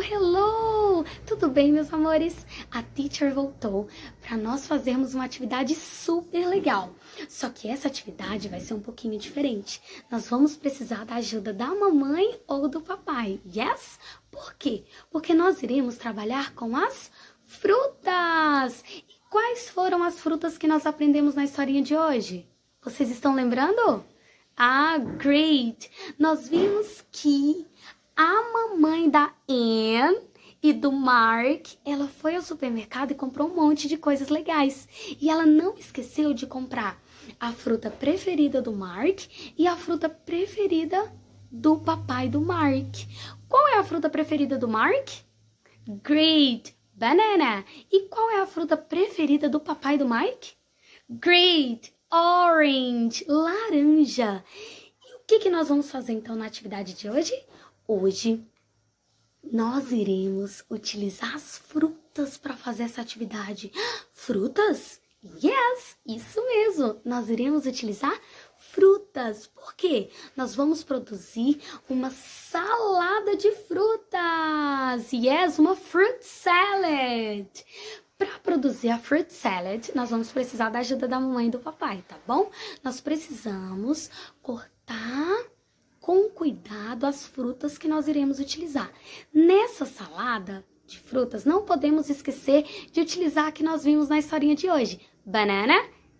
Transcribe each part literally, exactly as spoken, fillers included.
Hello, hello! Tudo bem, meus amores? A teacher voltou para nós fazermos uma atividade super legal. Só que essa atividade vai ser um pouquinho diferente. Nós vamos precisar da ajuda da mamãe ou do papai. Yes? Por quê? Porque nós iremos trabalhar com as frutas. E quais foram as frutas que nós aprendemos na historinha de hoje? Vocês estão lembrando? Ah, great! Nós vimos que a mamãe da Anne e do Mark, ela foi ao supermercado e comprou um monte de coisas legais. E ela não esqueceu de comprar a fruta preferida do Mark e a fruta preferida do papai do Mark. Qual é a fruta preferida do Mark? Great! Banana! E qual é a fruta preferida do papai do Mike? Great! Orange! Laranja! E o que, que nós vamos fazer então na atividade de hoje? Hoje, nós iremos utilizar as frutas para fazer essa atividade. Frutas? Yes, isso mesmo. Nós iremos utilizar frutas. Por quê? Nós vamos produzir uma salada de frutas. Yes, uma fruit salad. Para produzir a fruit salad, nós vamos precisar da ajuda da mamãe e do papai, tá bom? Nós precisamos cortar com cuidado as frutas que nós iremos utilizar. Nessa salada de frutas, não podemos esquecer de utilizar a que nós vimos na historinha de hoje. Banana,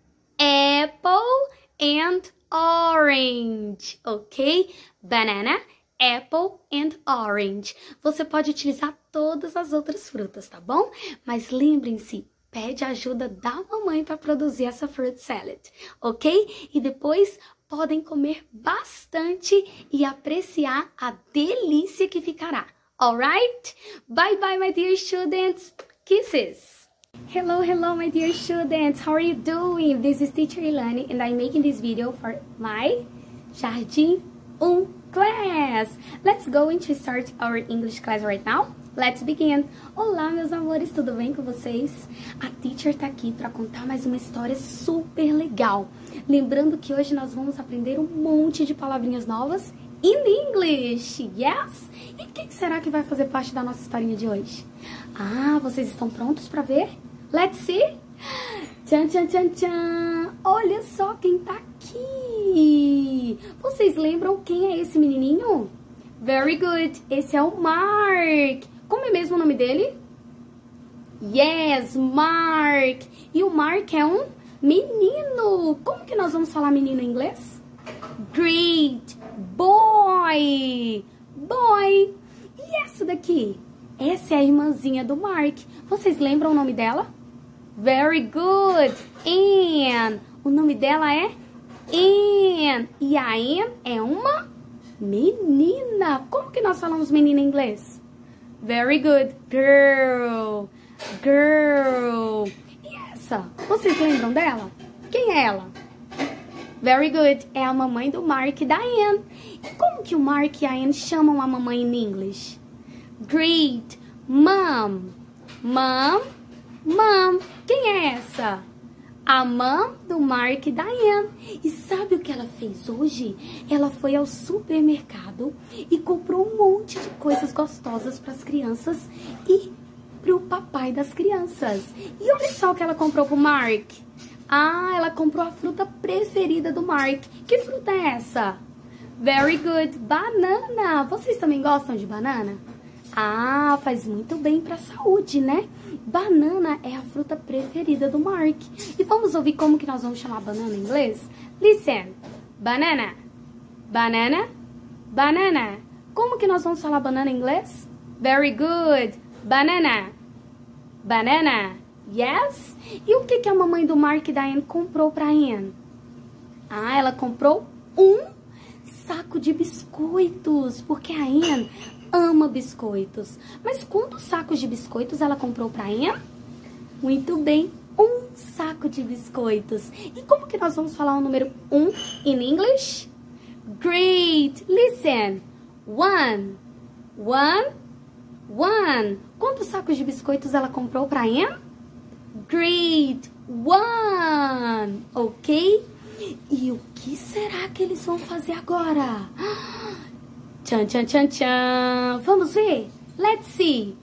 apple and orange, ok? Banana, apple and orange. Você pode utilizar todas as outras frutas, tá bom? Mas lembrem-se, pede ajuda da mamãe para produzir essa fruit salad, ok? E depois podem comer bastante e apreciar a delícia que ficará. Alright? Bye bye, my dear students. Kisses. Hello, hello, my dear students. How are you doing? This is Teacher Ilane and I'm making this video for my Jardim um class. Let's go into start our English class right now. Let's begin! Olá, meus amores, tudo bem com vocês? A teacher tá aqui para contar mais uma história super legal. Lembrando que hoje nós vamos aprender um monte de palavrinhas novas in English, yes? E quem será que vai fazer parte da nossa historinha de hoje? Ah, vocês estão prontos para ver? Let's see! Tchan, tchan, tchan, tchan! Olha só quem tá aqui! Vocês lembram quem é esse menininho? Very good! Esse é o Mark! Como é mesmo o nome dele? Yes, Mark! E o Mark é um menino! Como que nós vamos falar menino em inglês? Great! Boy! Boy! E essa daqui? Essa é a irmãzinha do Mark. Vocês lembram o nome dela? Very good! Anne! O nome dela é Anne! E a Anne é uma menina. Como que nós falamos menina em inglês? Very good. Girl. Girl. E essa? Vocês lembram dela? Quem é ela? Very good. É a mamãe do Mark e da Anne. E como que o Mark e a Anne chamam a mamãe em inglês? Great. Mom. Mom. Mom. Quem é essa? A mãe do Mark e da Anne. E sabe o que ela fez hoje? Ela foi ao supermercado e comprou um monte de coisas gostosas para as crianças e para o papai das crianças. E olha só o que ela comprou para o Mark. Ah, ela comprou a fruta preferida do Mark. Que fruta é essa? Very good. Banana. Vocês também gostam de banana? Ah, faz muito bem para a saúde, né? Banana é a fruta preferida do Mark. E vamos ouvir como que nós vamos chamar banana em inglês? Listen. Banana. Banana. Banana. Como que nós vamos falar banana em inglês? Very good. Banana. Banana. Yes? E o que que a mamãe do Mark e da Anne comprou para a Anne? Ah, ela comprou um saco de biscoitos. Porque a Anne ama biscoitos. Mas quantos sacos de biscoitos ela comprou para Anne? Muito bem, um saco de biscoitos. E como que nós vamos falar o número um in English? Great! Listen. One. One. One. Quantos sacos de biscoitos ela comprou para Anne? Great! One. Ok? E o que será que eles vão fazer agora? Tchan, tchan, tchan, tchan. Vamos ver? Let's see.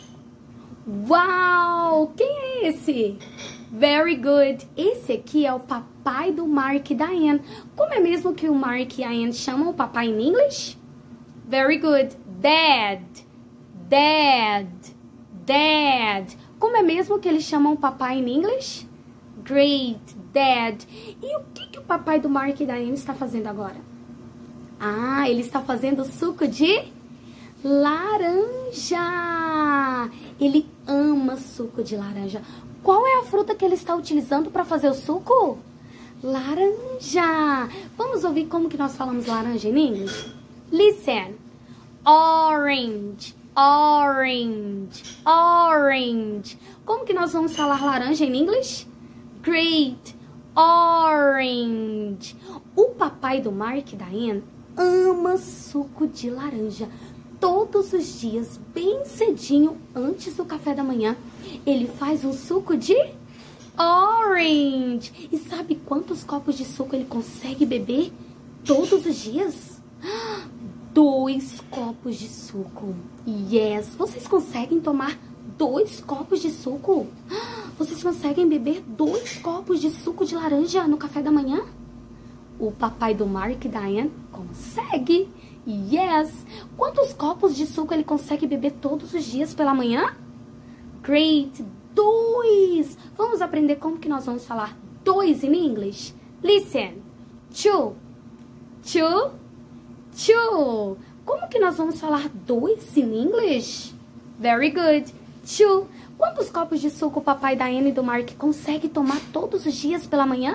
Uau! Quem é esse? Very good. Esse aqui é o papai do Mark e da Anne. Como é mesmo que o Mark e a Anne chamam o papai em inglês? Very good. Dad. Dad. Dad. Como é mesmo que eles chamam o papai em inglês? Great. Dad. E o que, que o papai do Mark e da Anne está fazendo agora? Ah, ele está fazendo suco de laranja. Ele ama suco de laranja. Qual é a fruta que ele está utilizando para fazer o suco? Laranja. Vamos ouvir como que nós falamos laranja em inglês? Listen. Orange. Orange. Orange. Como que nós vamos falar laranja em inglês? Great. Orange. O papai do Mark e da Anne ama suco de laranja. Todos os dias, bem cedinho, antes do café da manhã, ele faz um suco de orange. E sabe quantos copos de suco ele consegue beber todos os dias? Dois copos de suco. Yes! Vocês conseguem tomar dois copos de suco? Vocês conseguem beber dois copos de suco de laranja no café da manhã? O papai do Mark e da Anne consegue. Yes! Quantos copos de suco ele consegue beber todos os dias pela manhã? Great! Dois! Vamos aprender como que nós vamos falar dois em inglês? Listen! Two! Two! Two! Como que nós vamos falar dois em inglês? Very good! Two! Quantos copos de suco o papai da Anne e do Mark consegue tomar todos os dias pela manhã?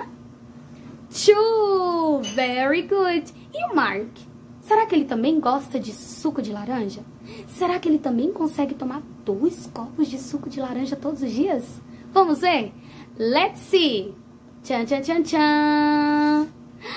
Two! Very good! E o Mark? Será que ele também gosta de suco de laranja? Será que ele também consegue tomar dois copos de suco de laranja todos os dias? Vamos ver? Let's see! Tchan, tchan, tchan, tchan!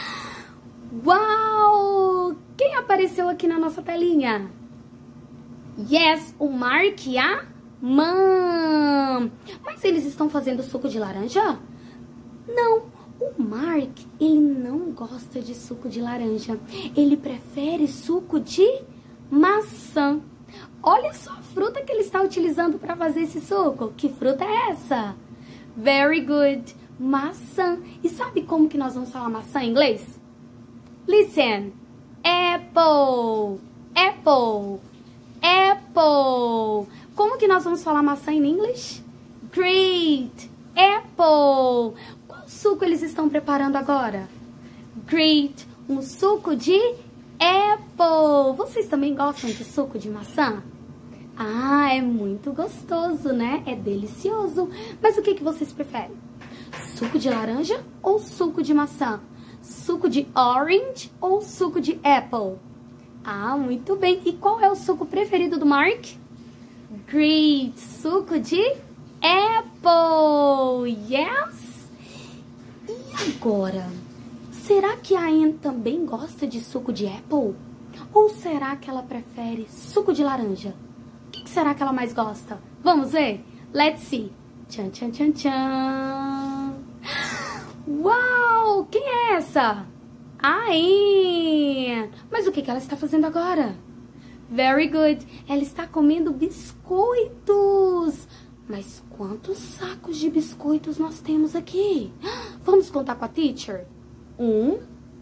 Uau! Quem apareceu aqui na nossa telinha? Yes, o Mark e a Mom! Mas eles estão fazendo suco de laranja? Não! O Mark, ele não gosta de suco de laranja. Ele prefere suco de maçã. Olha só a fruta que ele está utilizando para fazer esse suco. Que fruta é essa? Very good. Maçã. E sabe como que nós vamos falar maçã em inglês? Listen. Apple. Apple. Apple. Como que nós vamos falar maçã em inglês? Great. Apple. Qual suco eles estão preparando agora? Great. Um suco de apple. Vocês também gostam de suco de maçã? Ah, é muito gostoso, né? É delicioso. Mas o que que vocês preferem? Suco de laranja ou suco de maçã? Suco de orange ou suco de apple? Ah, muito bem. E qual é o suco preferido do Mark? Great. Suco de apple. Yes. E agora? Será que a Anne também gosta de suco de apple? Ou será que ela prefere suco de laranja? O que será que ela mais gosta? Vamos ver? Let's see. Tchan, tchan, tchan, tchan. Uau! Quem é essa? A Anne. Mas o que que ela está fazendo agora? Very good. Ela está comendo biscoitos. Mas quantos sacos de biscoitos nós temos aqui? Vamos contar com a teacher? Um,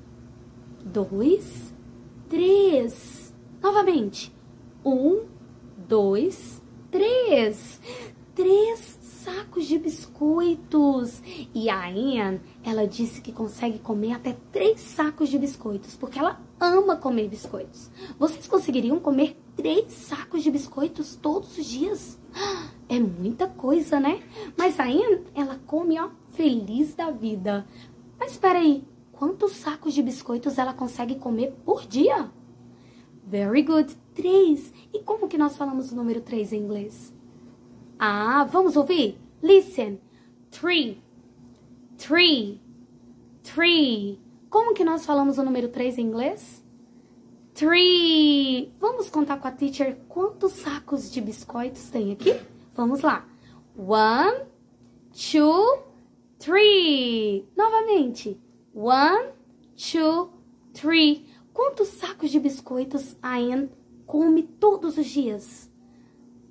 dois, três. Novamente. Um, dois, três. Três sacos de biscoitos. E a Anne, ela disse que consegue comer até três sacos de biscoitos, porque ela ama comer biscoitos. Vocês conseguiriam comer três sacos de biscoitos todos os dias? É muita coisa, né? Mas a Anne, ela come, ó, feliz da vida. Mas espera aí, quantos sacos de biscoitos ela consegue comer por dia? Very good, três. E como que nós falamos o número três em inglês? Ah, vamos ouvir? Listen. Three. Three. Three. Como que nós falamos o número três em inglês? Three. Vamos contar com a teacher quantos sacos de biscoitos tem aqui? Vamos lá. One, two, three. Novamente. One, two, three. Quantos sacos de biscoitos a Anne come todos os dias?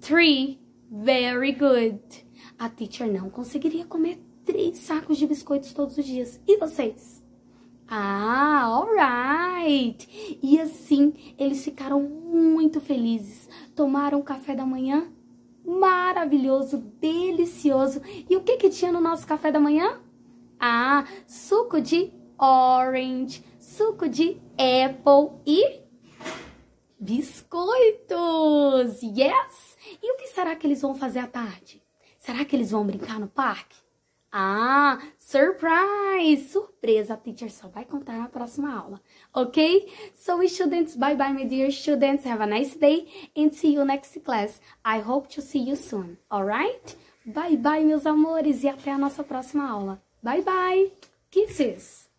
Three. Very good. A teacher não conseguiria comer três sacos de biscoitos todos os dias. E vocês? Ah, alright. E assim, eles ficaram muito felizes. Tomaram café da manhã maravilhoso, delicioso. E o que que tinha no nosso café da manhã? Ah, suco de orange, suco de apple e biscoitos. Yes! E o que será que eles vão fazer à tarde? Será que eles vão brincar no parque? Ah, surprise! Surpresa, a teacher só vai contar na próxima aula, ok? So students, bye bye my dear students, have a nice day and see you next class. I hope to see you soon, alright? Bye bye meus amores e até a nossa próxima aula. Bye bye! Kisses!